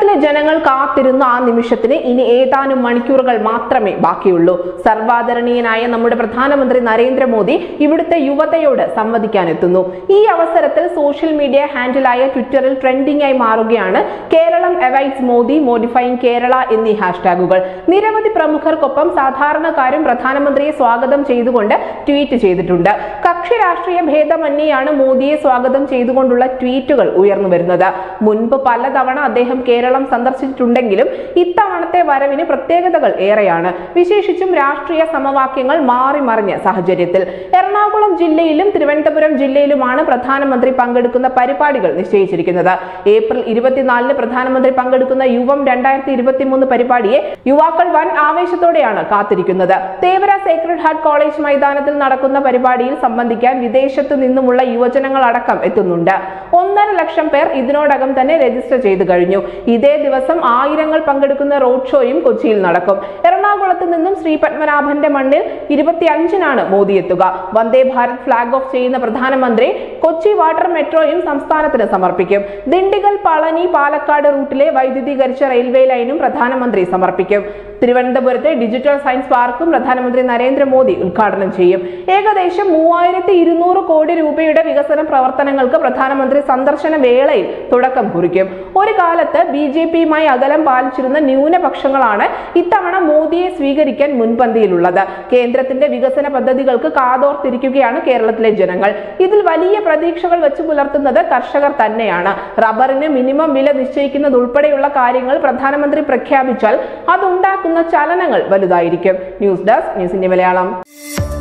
കേരളത്തിലെ ജനങ്ങൾ കാത്തിരുന്ന ആ നിമിഷത്തിന് ഇനി ഏതാനും മണിക്കൂറുകൾ മാത്രമേ ബാക്കിയുള്ളൂ. സർവാദരണീയനായ നമ്മുടെ പ്രധാനമന്ത്രി നരേന്ദ്രമോദി ഇവിടുത്തെ യുവതയോട് സംവദിക്കാനെത്തുന്നു. ഈ അവസരത്തിൽ സോഷ്യൽ മീഡിയ ഹാൻഡിലായ ട്വിറ്ററിൽ ട്രെൻഡിംഗ് ആയി മാറുകയാണ് കേരളം അവൈറ്റ്സ് മോദി, മോഡിഫൈയിങ് കേരള എന്നീ ഹാഷ്ടാഗുകൾ. നിരവധി പ്രമുഖർക്കൊപ്പം സാധാരണക്കാരും പ്രധാനമന്ത്രിയെ സ്വാഗതം ചെയ്തുകൊണ്ട് ട്വീറ്റ് ചെയ്തിട്ടുണ്ട്. കക്ഷി രാഷ്ട്രീയ ഭേദമന്യേയാണ് മോദിയെ സ്വാഗതം ചെയ്തുകൊണ്ടുള്ള ട്വീറ്റുകൾ ഉയർന്നു വരുന്നത്. മുൻപ് പലതവണ അദ്ദേഹം കേരളം സന്ദർശിച്ചിട്ടുണ്ടെങ്കിലും ഇത്തവണത്തെ വരവിന് പ്രത്യേകതകൾ ഏറെയാണ്. വിശേഷിച്ചും രാഷ്ട്രീയ സമവാക്യങ്ങൾ മാറി മറിഞ്ഞ സാഹചര്യത്തിൽ എറണാകുളം ജില്ലയിലും തിരുവനന്തപുരം ജില്ലയിലുമാണ് പ്രധാനമന്ത്രി പങ്കെടുക്കുന്ന പരിപാടികൾ നിശ്ചയിച്ചിരിക്കുന്നത്. ഏപ്രിൽ 24 പ്രധാനമന്ത്രി പങ്കെടുക്കുന്ന യുവം 2023 പരിപാടിയെ യുവാക്കൾ വൻ ആവേശത്തോടെയാണ് കാത്തിരിക്കുന്നത്. തേവര സേക്രഡ് ഹാർട്ട് കോളേജ് മൈതാനത്തിൽ നടക്കുന്ന പരിപാടിയിൽ സംബന്ധിക്കാൻ വിദേശത്തു നിന്നുമുള്ള യുവജനങ്ങൾ അടക്കം എത്തുന്നുണ്ട്. 1.5 ലക്ഷം പേർ ഇതിനോടകം തന്നെ രജിസ്റ്റർ ചെയ്തു കഴിഞ്ഞു. ഇതേ ദിവസം ആയിരങ്ങൾ പങ്കെടുക്കുന്ന റോഡ് ഷോയും കൊച്ചിയിൽ നടക്കും. എറണാകുളത്ത് നിന്നും ശ്രീ പത്മനാഭന്റെ മണ്ണിൽ 25-നാണ് മോദി എത്തുക. വന്ദേ ഭാരത് ഫ്ളാഗ് ഓഫ് ചെയ്യുന്ന പ്രധാനമന്ത്രി കൊച്ചി വാട്ടർ മെട്രോയും സംസ്ഥാനത്തിന് സമർപ്പിക്കും. ദിണ്ടിഗൽ, പളനി, പാലക്കാട് റൂട്ടിലെ വൈദ്യുതീകരിച്ച റെയിൽവേ ലൈനും പ്രധാനമന്ത്രി സമർപ്പിക്കും. തിരുവനന്തപുരത്തെ ഡിജിറ്റൽ സയൻസ് പാർക്കും പ്രധാനമന്ത്രി നരേന്ദ്രമോദി ഉദ്ഘാടനം ചെയ്യും. ഏകദേശം 3200 കോടി രൂപയുടെ വികസന പ്രവർത്തനങ്ങൾക്ക് പ്രധാനമന്ത്രി സന്ദർശന വേളയിൽ തുടക്കം കുറിക്കും. ഒരു കാലത്ത് BJPയുമായി അകലം പാലിച്ചിരുന്ന ന്യൂനപക്ഷങ്ങളാണ് ഇത്തവണ മോദിയെ സ്വീകരിക്കാൻ മുൻപന്തിയിലുള്ളത്. കേന്ദ്രത്തിന്റെ വികസന പദ്ധതികൾക്ക് കാതോർത്തിരിക്കുകയാണ് കേരളത്തിലെ ജനങ്ങൾ. ഇതിൽ വലിയ പ്രതീക്ഷകൾ വെച്ച് പുലർത്തുന്നത് കർഷകർ തന്നെയാണ്. റബ്ബറിന് മിനിമം വില നിശ്ചയിക്കുന്നതുൾപ്പെടെയുള്ള കാര്യങ്ങൾ പ്രധാനമന്ത്രി പ്രഖ്യാപിച്ചാൽ അതുണ്ടാക്കുന്ന ചലനങ്ങൾ വലുതായിരിക്കും. News desk, news India Malayalam.